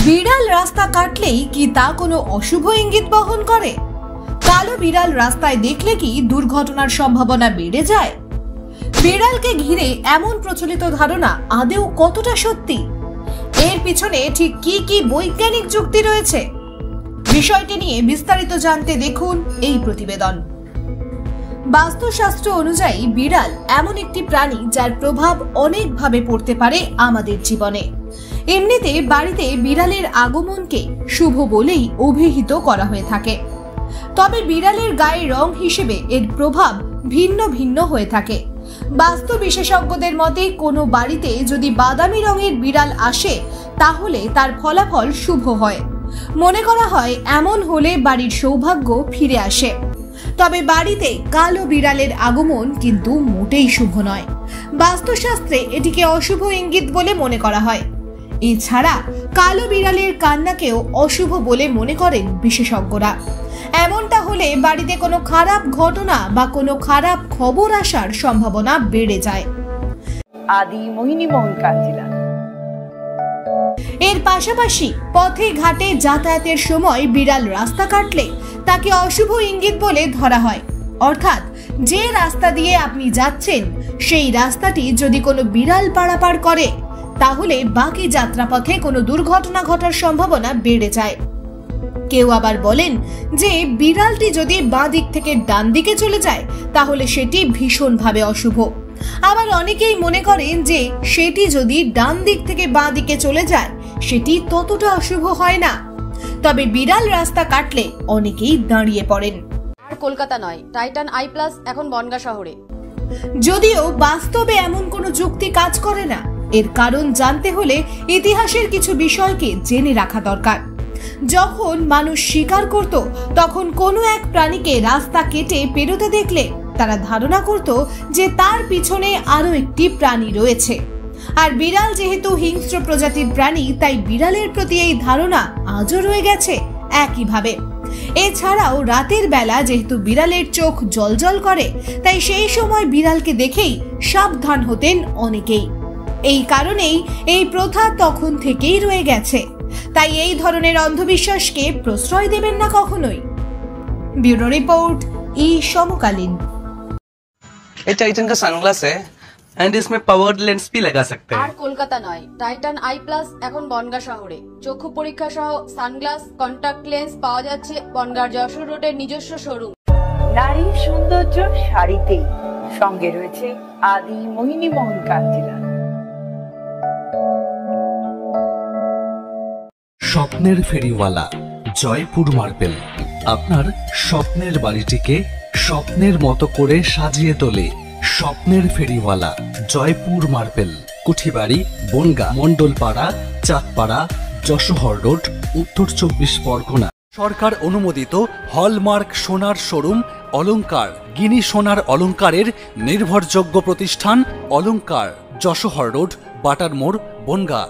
বিড়াল রাস্তা কাটলেই কি তা কোনো অশুভ ইঙ্গিত বহন করে? কালো বিড়াল রাস্তায় দেখলে কি দুর্ঘটনার সম্ভাবনা বেড়ে যায়? বিড়ালকে ঘিরে এমন প্রচলিত ধারণা আদৌ কতটা সত্যি? এর পিছনে ঠিক কি কি বৈজ্ঞানিক যুক্তি রয়েছে? বিষয়টি নিয়ে বিস্তারিত জানতে দেখুন এই প্রতিবেদন। বাস্তুশাস্ত্র অনুযায়ী বিড়াল এমন একটি প্রাণী যার প্রভাব অনেকভাবে পড়তে পারে আমাদের জীবনে। এমনিতে বাড়িতে বিড়ালের আগমনকে শুভ বলেই অভিহিত করা হয়ে থাকে, তবে বিড়ালের গায়ের রং হিসেবে এর প্রভাব ভিন্ন ভিন্ন হয়ে থাকে। বাস্তু বিশেষজ্ঞদের মতে কোনো বাড়িতে যদি বাদামি রঙের বিড়াল আসে তাহলে তার ফলাফল শুভ হয়। মনে করা হয় এমন হলে বাড়ির সৌভাগ্য ফিরে আসে। তবে বাড়িতে কালো বিড়ালের আগমন কিন্তু মোটেই শুভ নয়। বাস্তুশাস্ত্রে এটিকে অশুভ ইঙ্গিত বলে মনে করা হয়। এছাড়া কালো বিড়ালের কান্নাকেও অশুভ বলে মনে করেন বিশেষজ্ঞরা। এমনটা হলে বাড়িতে কোনো খারাপ ঘটনা বা কোনো খারাপ খবর আসার সম্ভাবনা বেড়ে যায়। আদি মোহিনী মোহন কাঞ্জিলা। এর পাশাপাশি পথে ঘাটে যাতায়াতের সময় বিড়াল রাস্তা কাটলে তাকে অশুভ ইঙ্গিত বলে ধরা হয়। অর্থাৎ যে রাস্তা দিয়ে আপনি যাচ্ছেন সেই রাস্তাটি যদি কোনো বিড়াল পারাপার করে তাহলে বাকি যাত্রাপথে কোনো দুর্ঘটনা ঘটার সম্ভাবনা বেড়ে যায়। কেউ আবার বলেন যে বিড়ালটি যদি বাঁ দিক থেকে ডান দিকে চলে যায় তাহলে সেটি ভীষণভাবে অশুভ। আবার অনেকেই মনে করেন যে সেটি যদি ডান দিক থেকে বাঁ দিকে চলে যায় সেটি ততটা অশুভ হয় না। তবে বিড়াল রাস্তা কাটলে অনেকেই দাঁড়িয়ে পড়েন। আর কলকাতা নয়, টাইটান আই প্লাস এখন বনগাঁ শহরে। যদিও বাস্তবে এমন কোনো যুক্তি কাজ করে না। এর কারণ জানতে হলে ইতিহাসের কিছু বিষয়কে জেনে রাখা দরকার। যখন মানুষ শিকার করত তখন কোনো এক প্রাণীকে রাস্তা কেটে পেরোতে দেখলে তারা ধারণা করত যে তার পিছনে আরো একটি প্রাণী রয়েছে। আর বিড়াল যেহেতু হিংস্র প্রজাতির প্রাণী, তাই বিড়ালের প্রতি এই ধারণা আজও রয়ে গেছে একইভাবে। এছাড়াও রাতের বেলা যেহেতু বিড়ালের চোখ জ্বলজ্বল করে, তাই সেই সময় বিড়ালকে দেখেই সাবধান হতেন অনেকেই। এই কারণেই এই প্রথা তখন থেকেই রয়ে গেছে। তাই এই ধরনের অন্ধবিশ্বাসকে প্রশ্রয় দেবেন না কখনোই। ব্যুরো রিপোর্ট, সমকালীন। ये टाइटन का सनग्लास है एंड इसमें पावर्ड लेंस भी लगा सकते हैं। আর কলকাতা নয়, টাইটান আই প্লাস এখন বনগাঁ শহরে। চক্ষু পরীক্ষা সহ সানগ্লাস, কন্টাক্ট লেন্স পাওয়া যাচ্ছে বনগাঁ যশোর রোডের নিজস্ব শোরুম। নারীর সৌন্দর্য শাড়িতেই, সঙ্গে রয়েছে আদি মোহিনী মোহন কাঞ্জিলা। স্বপ্নের ফেরিওয়ালা জয়পুর মার্বেল আপনার স্বপ্নের বাড়িটিকে স্বপ্নের মতো করে সাজিয়ে তোলে। স্বপ্নের ফেরিওয়ালা জয়পুর মার্বেল, কুঠিবাড়ি, বনগাঁ, মন্ডলপাড়া, চাঁদপাড়া, যশোহর রোড, উত্তর 24 পরগনা। সরকার অনুমোদিত হলমার্ক সোনার শোরুম অলংকার, গিনি সোনার অলংকারের নির্ভরযোগ্য প্রতিষ্ঠান অলংকার, যশোহর রোড, বাটার মোড়, বনগাঁ।